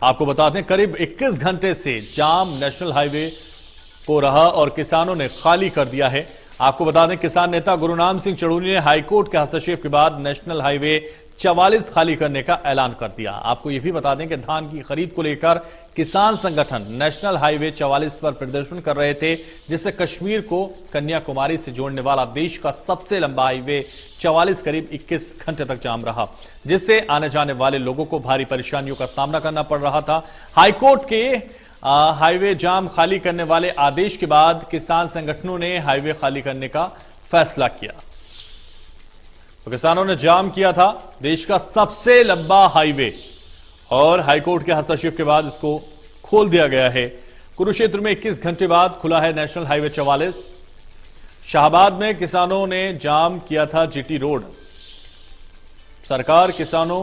आपको बता दें करीब 21 घंटे से जाम नेशनल हाईवे को रहा और किसानों ने खाली कर दिया है। आपको बता दें किसान नेता गुरुनाम सिंह चड़ूनी ने हाईकोर्ट के हस्तक्षेप के बाद नेशनल हाईवे 44 खाली करने का ऐलान कर दिया। आपको यह भी बता दें कि धान की खरीद को लेकर किसान संगठन नेशनल हाईवे 44 पर प्रदर्शन कर रहे थे, जिससे कश्मीर को कन्याकुमारी से जोड़ने वाला देश का सबसे लंबा हाईवे 44 करीब 21 घंटे तक जाम रहा, जिससे आने जाने वाले लोगों को भारी परेशानियों का सामना करना पड़ रहा था। हाईकोर्ट के हाईवे जाम खाली करने वाले आदेश के बाद किसान संगठनों ने हाईवे खाली करने का फैसला किया। तो किसानों ने जाम किया था देश का सबसे लंबा हाईवे और हाईकोर्ट के हस्तक्षेप के बाद इसको खोल दिया गया है। कुरुक्षेत्र में 21 घंटे बाद खुला है नेशनल हाईवे 44। शाहबाद में किसानों ने जाम किया था जीटी रोड। सरकार किसानों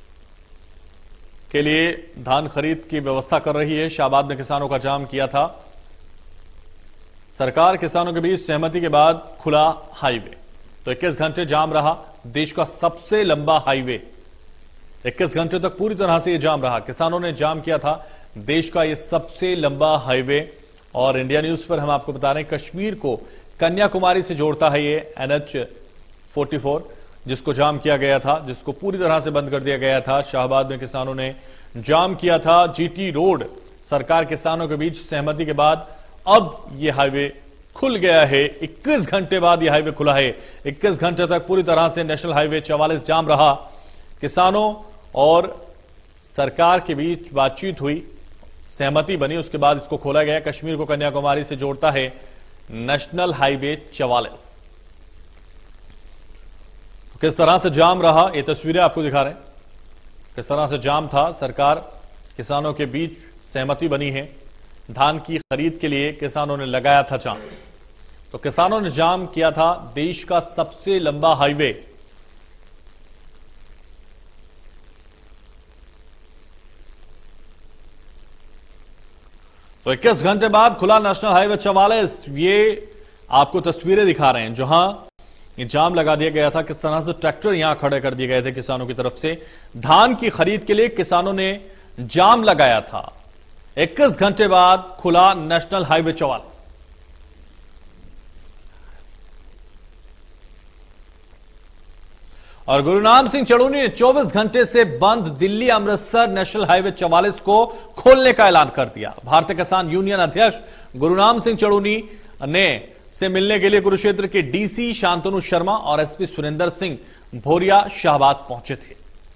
के लिए धान खरीद की व्यवस्था कर रही है। शाहबाद में किसानों का जाम किया था। सरकार किसानों के बीच सहमति के बाद खुला हाईवे। तो 21 घंटे जाम रहा देश का सबसे लंबा हाईवे। 21 घंटे तक पूरी तरह से यह जाम रहा। किसानों ने जाम किया था देश का यह सबसे लंबा हाईवे। और इंडिया न्यूज पर हम आपको बता रहे हैं कश्मीर को कन्याकुमारी से जोड़ता है ये NH-44, जिसको जाम किया गया था, जिसको पूरी तरह से बंद कर दिया गया था। शाहबाद में किसानों ने जाम किया था जीटी रोड। सरकार किसानों के बीच सहमति के बाद अब यह हाईवे खुल गया है। 21 घंटे बाद यह हाईवे खुला है। 21 घंटे तक पूरी तरह से नेशनल हाईवे 44 जाम रहा। किसानों और सरकार के बीच बातचीत हुई, सहमति बनी, उसके बाद इसको खोला गया। कश्मीर को कन्याकुमारी से जोड़ता है नेशनल हाईवे 44। किस तरह से जाम रहा ये तस्वीरें आपको दिखा रहे हैं। किस तरह से जाम था, सरकार किसानों के बीच सहमति बनी है। धान की खरीद के लिए किसानों ने लगाया था जाम। तो किसानों ने जाम किया था देश का सबसे लंबा हाईवे। तो 21 घंटे बाद खुला नेशनल हाईवे 44। ये आपको तस्वीरें दिखा रहे हैं जहां ये जाम लगा दिया गया था। किस तरह से ट्रैक्टर यहां खड़े कर दिए गए थे किसानों की तरफ से। धान की खरीद के लिए किसानों ने जाम लगाया था। 21 घंटे बाद खुला नेशनल हाईवे 44। और गुरुनाम सिंह चड़ूनी ने 24 घंटे से बंद दिल्ली अमृतसर नेशनल हाईवे 44 को खोलने का ऐलान कर दिया। भारतीय किसान यूनियन अध्यक्ष गुरुनाम सिंह चड़ूनी ने से मिलने के लिए कुरुक्षेत्र के डीसी शांतनु शर्मा और एसपी सुरेंद्र सिंह भोरिया शाहबाद पहुंचे थे।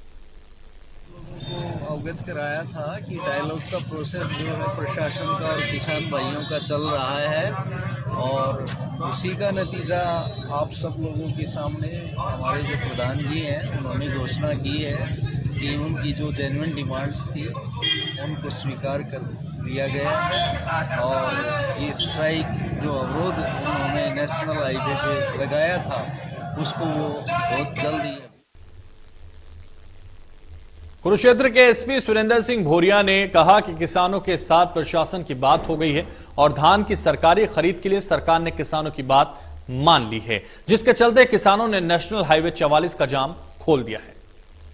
अवगत कराया था कि डायलॉग का प्रोसेस जो है प्रशासन का और किसान भाइयों का चल रहा है और उसी का नतीजा आप सब लोगों के सामने हमारे जो प्रधान जी हैं उन्होंने घोषणा की है कि उनकी जो जेन्युइन डिमांड्स थी उनको स्वीकार कर दिया गया और ये स्ट्राइक जो अवरोध उन्होंने नेशनल हाईवे पे लगाया था उसको वो बहुत जल्दी। कुरुक्षेत्र के एसपी सुरेंद्र सिंह भोरिया ने कहा कि किसानों के साथ प्रशासन की बात हो गई है और धान की सरकारी खरीद के लिए सरकार ने किसानों की बात मान ली है, जिसके चलते किसानों ने नेशनल हाईवे 44 का जाम खोल दिया है।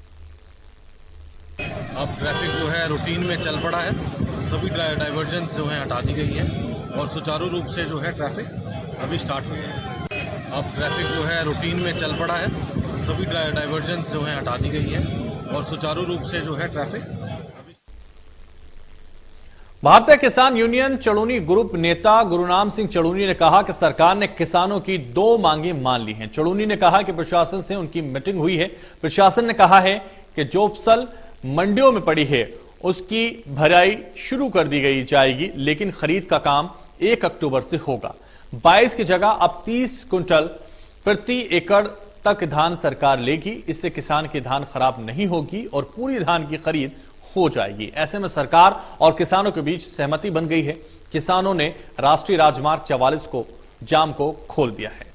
अब ट्रैफिक जो है रूटीन में चल पड़ा है। सभी डाइवर्जेंस जो है हटा दी गई है और सुचारू रूप से जो है ट्रैफिक अभी स्टार्ट हो गया है। अब ट्रैफिक जो है रूटीन में चल पड़ा है। सभी डाइवर्जेंस जो है हटा दी गई है और सुचारू रूप से जो है ट्रैफिक। भारतीय किसान यूनियन चड़ूनी ग्रुप नेता गुरुनाम सिंह चड़ूनी ने कहा कि सरकार ने किसानों की 2 मांगें मान ली हैं। चड़ूनी ने कहा कि प्रशासन से उनकी मीटिंग हुई है। प्रशासन ने कहा है कि जो फसल मंडियों में पड़ी है उसकी भराई शुरू कर दी गई जाएगी, लेकिन खरीद का काम 1 अक्टूबर से होगा। 22 की जगह अब 30 क्विंटल प्रति एकड़ तक धान सरकार लेगी। इससे किसान की धान खराब नहीं होगी और पूरी धान की खरीद हो जाएगी। ऐसे में सरकार और किसानों के बीच सहमति बन गई है। किसानों ने राष्ट्रीय राजमार्ग 44 को जाम को खोल दिया है।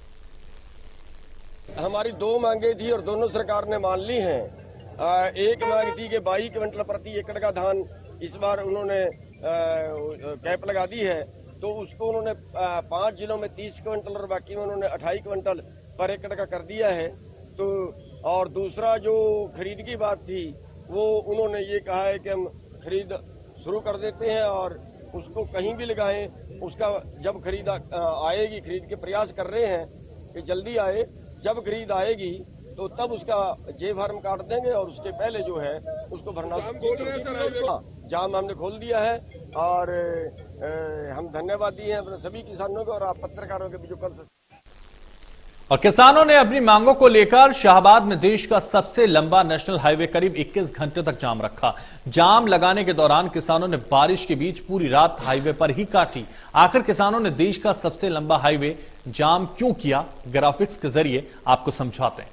हमारी 2 मांगे थी और दोनों सरकार ने मान ली हैं। एक मांग थी कि 22 क्विंटल प्रति एकड़ का धान इस बार उन्होंने कैप लगा दी है, तो उसको उन्होंने 5 जिलों में 30 क्विंटल और बाकी में उन्होंने 28 क्विंटल पर एकड़ का कर दिया है। तो और दूसरा जो खरीद की बात थी वो उन्होंने ये कहा है कि हम खरीद शुरू कर देते हैं और उसको कहीं भी लगाएं। उसका जब खरीद आएगी, खरीद के प्रयास कर रहे हैं कि जल्दी आए, जब खरीद आएगी तो तब उसका जे फार्म काट देंगे और उसके पहले जो है उसको भरना। जाम हमने खोल दिया है और हम धन्यवादी हैं अपने सभी किसानों को और आप पत्रकारों के भी जो कर। और किसानों ने अपनी मांगों को लेकर शाहबाद में देश का सबसे लंबा नेशनल हाईवे करीब 21 घंटे तक जाम रखा। जाम लगाने के दौरान किसानों ने बारिश के बीच पूरी रात हाईवे पर ही काटी। आखिर किसानों ने देश का सबसे लंबा हाईवे जाम क्यों किया, ग्राफिक्स के जरिए आपको समझाते हैं।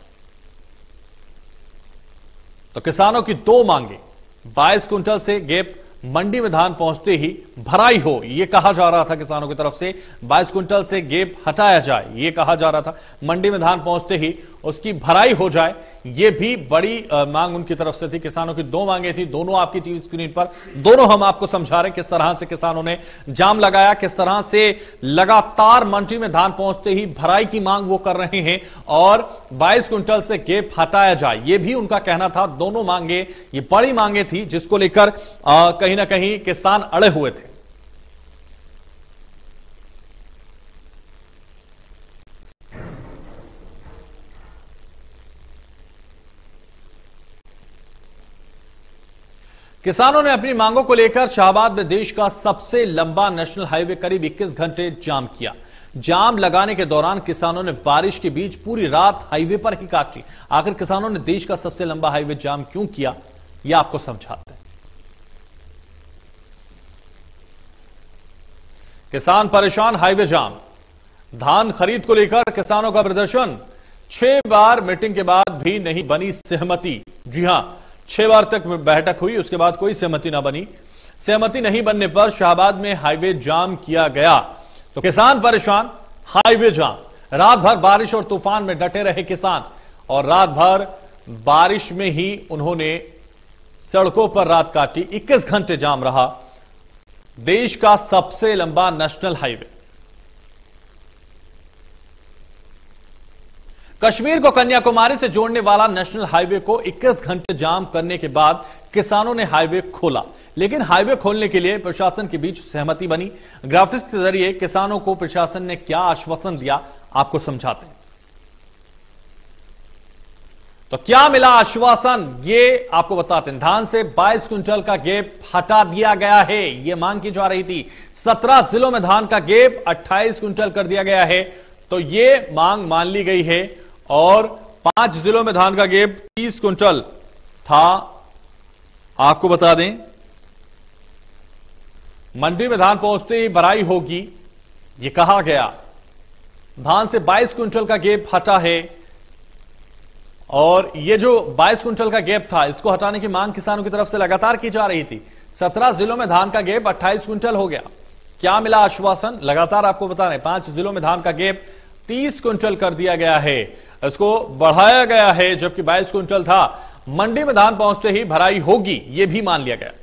तो किसानों की दो मांगे, 22 क्विंटल से गेप मंडी में धान पहुंचते ही भराई हो, यह कहा जा रहा था किसानों की तरफ से। 22 क्विंटल से गेप हटाया जाए, यह कहा जा रहा था। मंडी में धान पहुंचते ही उसकी भराई हो जाए, यह भी बड़ी मांग उनकी तरफ से थी। किसानों की दो मांगे थी, दोनों आपकी टीवी स्क्रीन पर, दोनों हम आपको समझा रहे किस तरह से किसानों ने जाम लगाया, किस तरह से लगातार मंडी में धान पहुंचते ही भराई की मांग वो कर रहे हैं और 22 क्विंटल से गेप हटाया जाए, यह भी उनका कहना था। दोनों मांगे ये बड़ी मांगे थी जिसको लेकर कहीं ना कहीं किसान अड़े हुए थे। किसानों ने अपनी मांगों को लेकर शाहबाद में देश का सबसे लंबा नेशनल हाईवे करीब 21 घंटे जाम किया। जाम लगाने के दौरान किसानों ने बारिश के बीच पूरी रात हाईवे पर ही काटी। आखिर किसानों ने देश का सबसे लंबा हाईवे जाम क्यों किया, यह आपको समझाते हैं। किसान परेशान, हाईवे जाम। धान खरीद को लेकर किसानों का प्रदर्शन। 6 बार मीटिंग के बाद भी नहीं बनी सहमति। जी हां, 6 बार तक बैठक हुई, उसके बाद कोई सहमति ना बनी। सहमति नहीं बनने पर शाहबाद में हाईवे जाम किया गया। तो किसान परेशान, हाईवे जाम। रात भर बारिश और तूफान में डटे रहे किसान और रात भर बारिश में ही उन्होंने सड़कों पर रात काटी। 21 घंटे जाम रहा देश का सबसे लंबा नेशनल हाईवे। कश्मीर को कन्याकुमारी से जोड़ने वाला नेशनल हाईवे को 21 घंटे जाम करने के बाद किसानों ने हाईवे खोला, लेकिन हाईवे खोलने के लिए प्रशासन के बीच सहमति बनी। ग्राफिक्स के जरिए किसानों को प्रशासन ने क्या आश्वासन दिया, आपको समझाते हैं। तो क्या मिला आश्वासन, ये आपको बताते हैं। धान से 22 क्विंटल का गेप हटा दिया गया है, यह मांग की जा रही थी। 17 जिलों में धान का गेप 28 क्विंटल कर दिया गया है, तो यह मांग मान ली गई है। और 5 जिलों में धान का गेप 30 क्विंटल था। आपको बता दें, मंडी में धान पहुंचते ही भराई होगी, यह कहा गया। धान से 22 क्विंटल का गेप हटा है और यह जो 22 क्विंटल का गेप था, इसको हटाने की मांग किसानों की तरफ से लगातार की जा रही थी। 17 जिलों में धान का गेप 28 क्विंटल हो गया। क्या मिला आश्वासन, लगातार आपको बता रहे हैं। 5 जिलों में धान का गेप 30 क्विंटल कर दिया गया है, इसको बढ़ाया गया है, जबकि 22 क्विंटल था। मंडी में धान पहुंचते ही भराई होगी, यह भी मान लिया गया।